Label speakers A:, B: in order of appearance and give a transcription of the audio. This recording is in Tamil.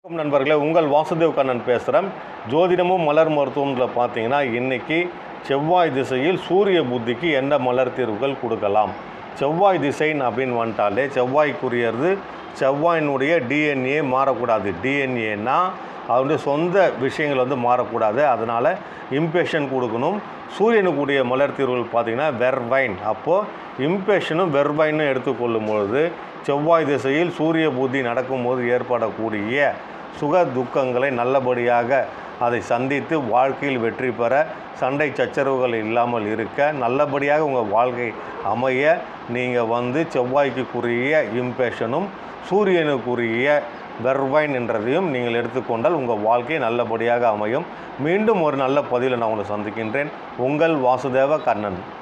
A: வணக்கம் நண்பர்களே, உங்கள் வாசுதேவ் கண்ணன் பேசுகிறேன். ஜோதிடமும் மலர் மருத்துவத்தில் பார்த்தீங்கன்னா இன்றைக்கி செவ்வாய் திசையில் சூரிய புத்திக்கு என்ன மலர் தீர்வுகள் கொடுக்கலாம். செவ்வாய் திசைன்னு அப்படின்னு வந்துட்டாலே செவ்வாய்க்குரியது செவ்வாயினுடைய டிஎன்ஏ மாறக்கூடாது. டிஎன்ஏன்னா அதனுடைய சொந்த விஷயங்கள் மாறக்கூடாது. அதனால் இம்பேஷன் கொடுக்கணும். சூரியனுக்குரிய மலர் தீர்வுகள் பார்த்திங்கன்னா வெர்வைன். அப்போது இம்பேஷனும் வெர்வைனும் எடுத்துக்கொள்ளும் பொழுது செவ்வாய் திசையில் சூரிய புத்தி நடக்கும்போது ஏற்படக்கூடிய சுக துக்கங்களை நல்லபடியாக அதை சந்தித்து வாழ்க்கையில் வெற்றி பெற, சண்டை சச்சரவுகள் இல்லாமல் இருக்க, நல்லபடியாக உங்கள் வாழ்க்கை அமைய நீங்கள் செவ்வாய்க்குரிய இம்பேஷனும் சூரியனுக்குரிய வெர்வைன் என்றதையும் நீங்கள் எடுத்துக்கொண்டால் உங்கள் வாழ்க்கை நல்லபடியாக அமையும். மீண்டும் ஒரு நல்ல பதிவில் நான் உங்களை சந்திக்கின்றேன். உங்கள் வாசுதேவ கண்ணன்.